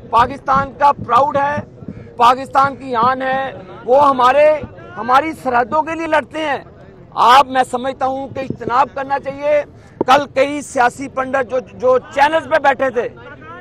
पाकिस्तान का प्राउड है, पाकिस्तान की आन है, वो हमारी सरहदों के लिए लड़ते हैं। मैं समझता हूं कि इज्तनाब करना चाहिए। कल कई सियासी पंडित जो चैनल्स पे बैठे थे,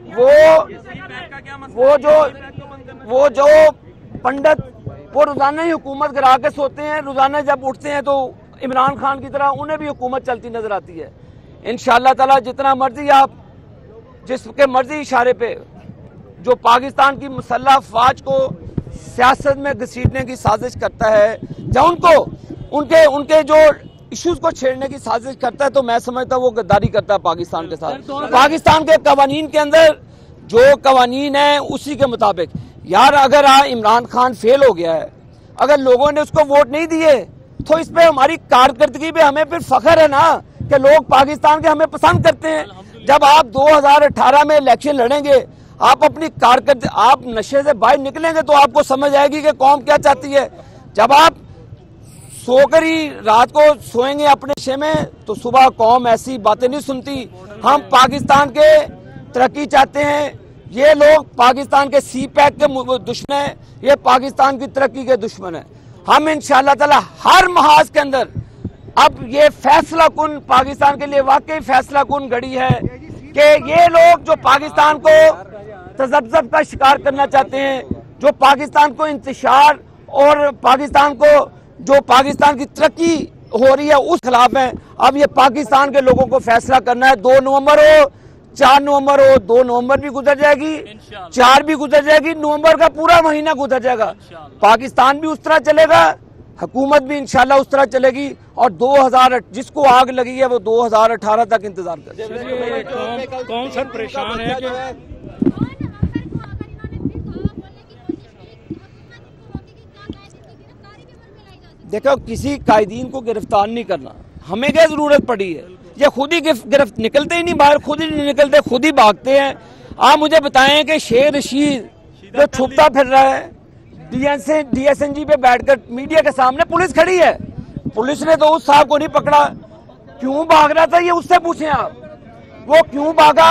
वो जो पंडित वो रोजाना ही हुकूमत गिरा के सोते हैं, रोजाना जब उठते हैं तो इमरान खान की तरह उन्हें भी हुकूमत चलती नजर आती है। इंशाअल्लाह ताला जितना मर्जी आप जिसके मर्जी इशारे पे जो पाकिस्तान की मुसल्लह अफवाज को सियासत में घसीटने की साजिश करता है, जब उनके जो इश्यूज को छेड़ने की साजिश करता है, तो मैं समझता हूँ वो गद्दारी करता है पाकिस्तान के साथ। पाकिस्तान के कवानीन के अंदर जो कवानीन है उसी के मुताबिक यार, अगर इमरान खान फेल हो गया है, अगर लोगों ने उसको वोट नहीं दिए, तो इस पे हमारी कारकर्दगी पे हमें फिर फख्र है ना कि लोग पाकिस्तान के हमें पसंद करते हैं। जब आप 2018 में इलेक्शन लड़ेंगे, आप अपनी कारकर्दगी, आप नशे से बाहर निकलेंगे तो आपको समझ आएगी कि कौम क्या चाहती है। जब आप सोकर ही रात को सोएंगे अपने नशे में, तो सुबह कौम ऐसी बातें नहीं सुनती। हम पाकिस्तान के तरक्की चाहते हैं, ये लोग पाकिस्तान के सी पैक के दुश्मन हैं, ये पाकिस्तान की तरक्की के दुश्मन हैं। हम इंशाअल्लाह ताला हर महाज के अंदर अब ये फैसला कुन पाकिस्तान के लिए वाकई फैसला कुन घड़ी है कि ये लोग जो पाकिस्तान को तजब्जब का शिकार करना चाहते हैं, जो पाकिस्तान को इंतशार और पाकिस्तान की तरक्की हो रही है उस खिलाफ है। अब ये पाकिस्तान के लोगों को फैसला करना है। 2 नवंबर हो, 4 नवंबर हो, 2 नवंबर भी गुजर जाएगी, 4 भी गुजर जाएगी, नवंबर का पूरा महीना गुजर जाएगा। पाकिस्तान भी उस तरह चलेगा, हुकूमत भी इंशाल्लाह उस तरह चलेगी। और 2000 जिसको आग लगी है वो 2018 तक इंतजार कर। कौन सा परेशान है कि देखो, किसी कायदीन को गिरफ्तार नहीं करना, हमें क्या जरूरत पड़ी है? ये खुद ही गिरफ्त निकलते ही नहीं बाहर, खुद ही नहीं निकलते, खुद ही भागते हैं। आप मुझे बताएं कि शेर रशीद जो छुपता फिर रहा है, DSNG पे बैठकर मीडिया के सामने पुलिस खड़ी है, पुलिस ने तो उस साहब को नहीं पकड़ा। क्यों भाग रहा था ये उससे पूछें आप, वो क्यों भागा,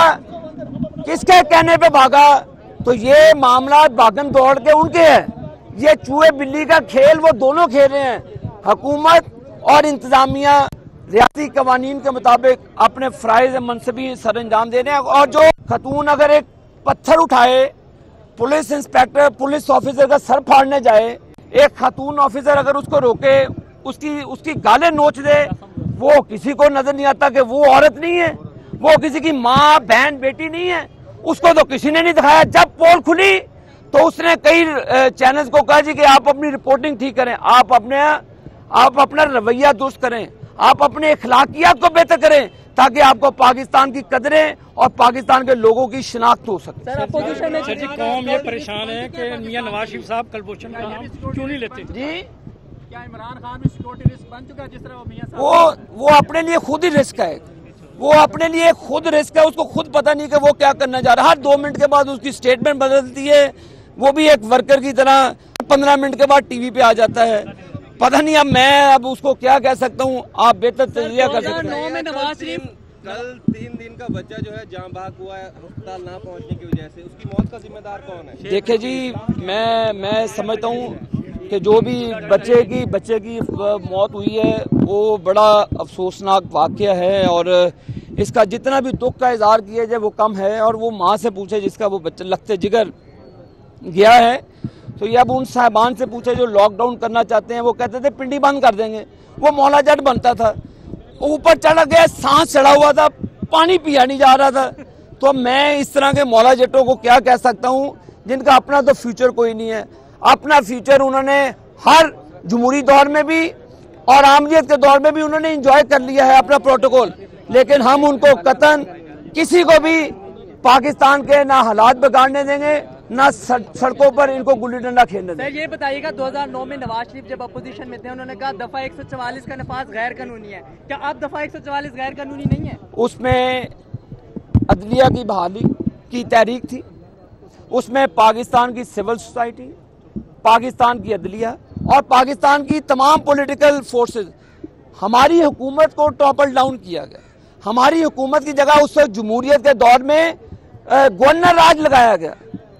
किसके कहने पे भागा? तो ये मामला भागन दौड़ के उनके है, ये चूहे बिल्ली का खेल वो दोनों खेल रहे हैं। हुकूमत और इंतजामिया रियासती कवानीन के मुताबिक अपने फराइज मनसबी सर अंजाम दे रहे हैं। और जो खतून अगर एक पत्थर उठाए, पुलिस इंस्पेक्टर पुलिस ऑफिसर का सर फाड़ने जाए, एक खातून ऑफिसर अगर उसको रोके, उसकी गालें नोच दे, वो किसी को नजर नहीं आता कि वो औरत नहीं है, वो किसी की माँ बहन बेटी नहीं है, उसको तो किसी ने नहीं दिखाया। जब पोल खुली तो उसने कई चैनल्स को कहा जी कि आप अपनी रिपोर्टिंग ठीक करें, आप अपना रवैया दुरुस्त करें, आप अपने अखलाकियात को बेहतर करें, ताकि आपको पाकिस्तान की कदरें और पाकिस्तान के लोगों की शिनाख्त हो सके। सर, अपोजिशन में जी कौम ये परेशान है कि मियां नवाज शरीफ साहब कलभूषण का नाम क्यों नहीं लेते? जी, क्या इमरान खान भी सिक्योरिटी रिस्क बन चुका है जिस तरह वो मियां साहब? वो अपने लिए खुद ही रिस्क है, वो अपने लिए खुद रिस्क है, उसको खुद पता नहीं कि वो क्या करना चाह रहा है। हर 2 मिनट के बाद उसकी स्टेटमेंट बदलती है, वो भी एक वर्कर की तरह 15 मिनट के बाद टीवी पे आ जाता है। पता नहीं अब उसको क्या कह सकता हूँ, आप बेहतर तजिया कर सकते हैं। कल 3 दिन का बच्चा जो है जान भाग हुआ है अस्पताल ना पहुंचने की वजह से, उसकी मौत का जिम्मेदार कौन है? देखिए जी, मैं समझता हूँ कि जो भी बच्चे की मौत हुई है वो बड़ा अफसोसनाक वाक़या है, और इसका जितना भी दुख का इजहार किया जाए वो कम है। और वो माँ से पूछे जिसका वो बच्चा लगते जिगर गया है, तो ये अब उन साहबान से पूछे जो लॉकडाउन करना चाहते हैं। वो कहते थे पिंडी बंद कर देंगे, वो मौला जट बनता था, ऊपर चढ़ गया, सांस चढ़ा हुआ था, पानी पिया नहीं जा रहा था। तो मैं इस तरह के मौला जटों को क्या कह सकता हूँ जिनका अपना तो फ्यूचर कोई नहीं है। अपना फ्यूचर उन्होंने हर जमहूरी दौर में भी और आमलियत के दौर में भी उन्होंने एंजॉय कर लिया है अपना प्रोटोकॉल, लेकिन हम उनको कतन किसी को भी पाकिस्तान के ना हालात बिगाड़ने देंगे, ना सड़कों पर इनको गुल्ली डंडा खेलने देंगे। सर, ये बताइएगा 2009 में नवाज शरीफ जब अपोजिशन में थे, उन्होंने कहा दफा 144 का नफाज गैर कानूनी है। क्या अब दफा 144 गैर कानूनी नहीं है? उसमें अदलिया की बहाली की तहरीक थी, उसमें पाकिस्तान की सिविल सोसाइटी, पाकिस्तान की अदलिया और पाकिस्तान की तमाम पॉलिटिकल फोर्सेस, हमारी हुकूमत को टॉपल डाउन किया गया। हमारी हुकूमत की जगह उस वक्त जमहूरियत के दौर में गवर्नर राज लगाया गया।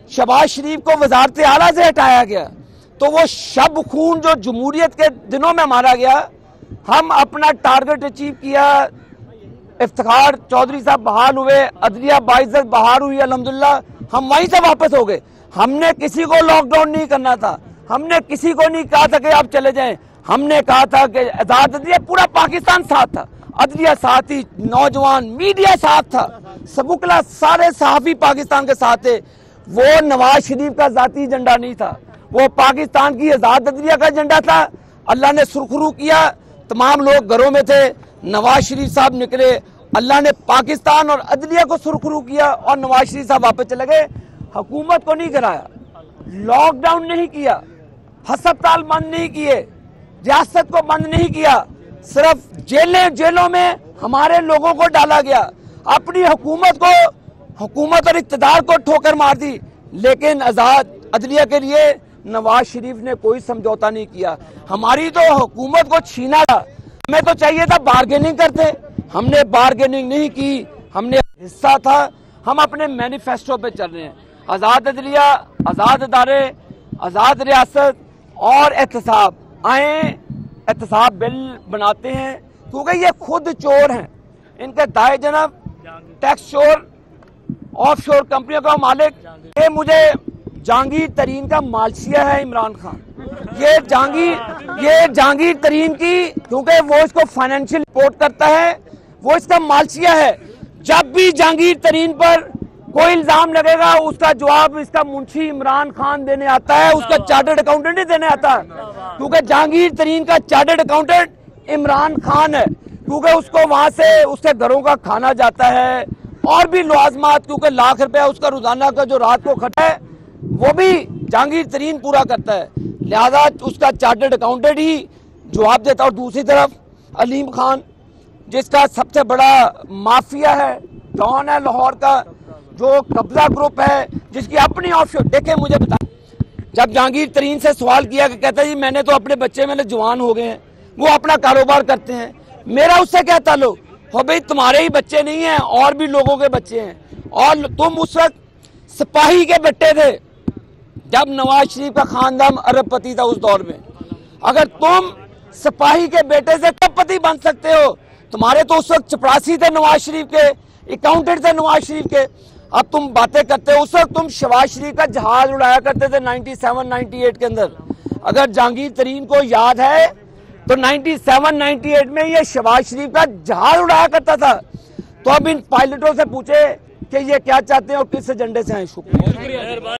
शहबाज शरीफ को वजारत आला से हटाया गया, तो वो शब खून जो जमहूरियत के दिनों में मारा गया, हम अपना टारगेट अचीव किया। इफ्तिखार चौधरी साहब बहाल हुए, अदलिया बाइज्जत बहाल हुई, अल्हम्दुलिल्लाह हम वहीं से वापस हो गए। हमने किसी को लॉकडाउन नहीं करना था, हमने किसी को नहीं कहा था कि आप चले जाएं, हमने कहा था कि आजाद अदलिया, पूरा पाकिस्तान साथ था, अदलिया साथ ही, नौजवान मीडिया साथ था, सबुकला सारे सहाफी पाकिस्तान के साथ थे। वो नवाज शरीफ का जाती एजेंडा नहीं था, वो पाकिस्तान की आजाद अदलिया का एजेंडा था। अल्लाह ने सुरखरू किया, तमाम लोग घरों में थे, नवाज शरीफ साहब निकले, अल्लाह ने पाकिस्तान और अदलिया को सुरखरू किया और नवाज शरीफ साहब वापस चले गए। हुकूमत को नहीं गिराया, लॉकडाउन नहीं किया, अस्पताल बंद नहीं किए, रियासत को बंद नहीं किया, सिर्फ जेलों में हमारे लोगों को डाला गया। अपनी हुकूमत और इक़्तिदार को ठोकर मार दी, लेकिन आजाद अदलिया के लिए नवाज शरीफ ने कोई समझौता नहीं किया। हमारी तो हुकूमत को छीना था, हमें तो चाहिए था बार्गेनिंग करते, हमने बार्गेनिंग नहीं की, हमने हिस्सा था, हम अपने मैनिफेस्टो पे चल रहे हैं। आजाद अदलिया, आजाद अदारे, आजाद रियासत और एहतसाब, आए एहतसाब बिल बनाते हैं, क्योंकि ये खुद चोर हैं, इनके दाए जनाब टैक्स चोर, ऑफ शोर कंपनियों का मालिक। ये मुझे जहांगीर तरीन का मालसिया है इमरान खान, ये जहांगीर तरीन की, क्योंकि वो इसको फाइनेंशियल सपोर्ट करता है, वो इसका मालसिया है। जब भी जहांगीर तरीन पर कोई इल्जाम लगेगा, उसका जवाब इसका मुंशी इमरान खान देने आता है, उसका चार्टर्ड अकाउंटेंट नहीं देने आता, क्योंकि जहांगीर तरीन का चार्टर्ड अकाउंटेंट इमरान खान है, क्योंकि उसको वहां से उसके घरों का खाना जाता है और भी लवाजमात, क्योंकि लाख रुपया उसका रोजाना का जो रात को खर्चा है वो भी जहांगीर तरीन पूरा करता है, लिहाजा उसका चार्टर्ड अकाउंटेंट ही जवाब देता। और दूसरी तरफ अलीम खान, जिसका सबसे बड़ा माफिया है, डॉन है लाहौर का, जो कब्जा ग्रुप है, जिसकी अपनी ऑफशोर। देखे मुझे बता, जब जहांगीर तरीन से सवाल किया कि कहता जी मैंने तो अपने बच्चे मेरे जवान हो गए हैं, वो अपना कारोबार करते हैं, मेरा उससे क्या ताल्लुक हो? भाई तुम्हारे ही बच्चे नहीं हैं, और भी लोगों के बच्चे हैं, और तुम उस वक्त सिपाही के बेटे थे जब नवाज शरीफ का खानदान अरबपति था उस दौर में। अगर तुम सिपाही के बेटे से कब पति बन सकते हो? तुम्हारे तो उस वक्त चपरासी थे नवाज शरीफ के, अकाउंटेंट थे नवाज शरीफ के। अब तुम बातें करते हो, उस वक्त तुम शहबाज शरीफ का जहाज उड़ाया करते थे 97-98 के अंदर। अगर जहांगीर तरीन को याद है तो 97-98 में ये शहबाज शरीफ का जहाज उड़ाया करता था। तो अब इन पायलटों से पूछे कि ये क्या चाहते हैं और किस एजेंडे से हैं। शुक्रिया।